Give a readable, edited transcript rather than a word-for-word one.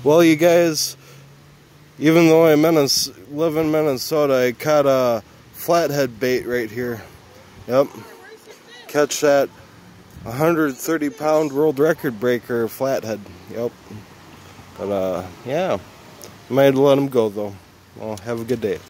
Well, you guys, even though I live in Minnesota, I caught a flathead bait right here. Yep. Catch that 130-pound world record breaker flathead. Yep. But, yeah. Might let him go, though. Well, have a good day.